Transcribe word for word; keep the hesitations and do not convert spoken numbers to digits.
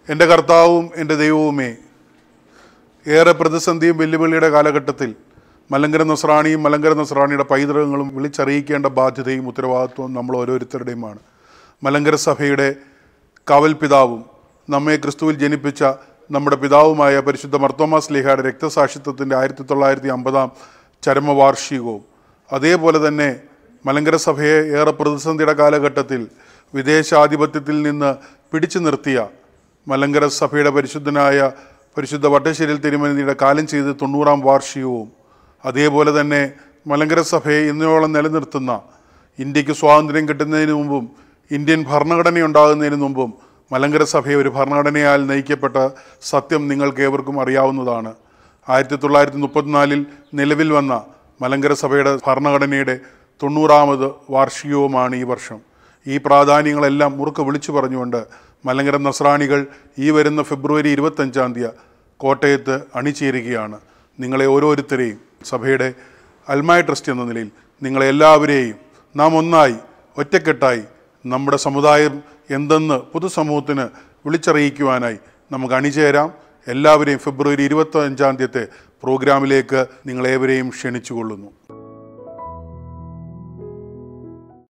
എൻ്റെ കർത്താവും എൻ്റെ ദൈവവുമേ, ഏറെ പ്രതിസന്ധിയും വെല്ലുവിളിയുടെ കാലഘട്ടത്തിൽ മലങ്കര നസ്രാണിയും മലങ്കര നസ്രാണിയുടെ പൈതൃകങ്ങളും വിളിച്ചറിയിക്കേണ്ട ബാധ്യതയും ഉത്തരവാദിത്വവും നമ്മൾ ഓരോരുത്തരുടെയുമാണ്. മലങ്കര സഭയുടെ കാവൽ പിതാവും നമ്മെ ക്രിസ്തുവിൽ ജനിപ്പിച്ച നമ്മുടെ പിതാവുമായ പരിശുദ്ധ മർത്തോമാ ശ്ലീഹായുടെ രക്തസാക്ഷിത്വത്തിൻ്റെ ആയിരത്തി തൊള്ളായിരത്തി അമ്പതാം ചരമവാർഷികവും, അതേപോലെ തന്നെ മലങ്കര സഭയെ ഏറെ പ്രതിസന്ധിയുടെ കാലഘട്ടത്തിൽ വിദേശാധിപത്യത്തിൽ നിന്ന് പിടിച്ചു നിർത്തിയ മലങ്കര സഭയുടെ പരിശുദ്ധനായ പരിശുദ്ധ വട്ടശ്ശേരിൽ തിരുമേനിയുടെ കാലം ചെയ്ത് തൊണ്ണൂറാം വാർഷികവും, അതേപോലെ തന്നെ മലങ്കര സഭയെ ഇന്നോളം നിലനിർത്തുന്ന, ഇന്ത്യക്ക് സ്വാതന്ത്ര്യം കിട്ടുന്നതിന് മുമ്പും ഇന്ത്യൻ ഭരണഘടന ഉണ്ടാകുന്നതിന് മുമ്പും മലങ്കര സഭയെ ഒരു ഭരണഘടനയാൽ നയിക്കപ്പെട്ട സത്യം നിങ്ങൾക്ക് ഏവർക്കും അറിയാവുന്നതാണ്. ആയിരത്തി തൊള്ളായിരത്തി മുപ്പത്തിനാലിൽ നിലവിൽ വന്ന മലങ്കര സഭയുടെ ഭരണഘടനയുടെ തൊണ്ണൂറാമത് വാർഷികവുമാണ് ഈ വർഷം. ഈ പ്രാധാന്യങ്ങളെല്ലാം മുറുക്കെ വിളിച്ചു പറഞ്ഞുകൊണ്ട് മലങ്കര നസ്രാണികൾ ഈ വരുന്ന ഫെബ്രുവരി ഇരുപത്തഞ്ചാം തീയതി കോട്ടയത്ത് അണിചേരുകയാണ്. നിങ്ങളെ ഓരോരുത്തരെയും സഭയുടെ അൽമായ ട്രസ്റ്റ് എന്ന നിലയിൽ നിങ്ങളെല്ലാവരെയും നാം ഒന്നായി ഒറ്റക്കെട്ടായി നമ്മുടെ സമുദായം എന്തെന്ന് പൊതുസമൂഹത്തിന് വിളിച്ചറിയിക്കുവാനായി നമുക്ക് അണിചേരാം. എല്ലാവരെയും ഫെബ്രുവരി ഇരുപത്തി അഞ്ചാം തീയതിത്തെ പ്രോഗ്രാമിലേക്ക് നിങ്ങളേവരെയും ക്ഷണിച്ചുകൊള്ളുന്നു.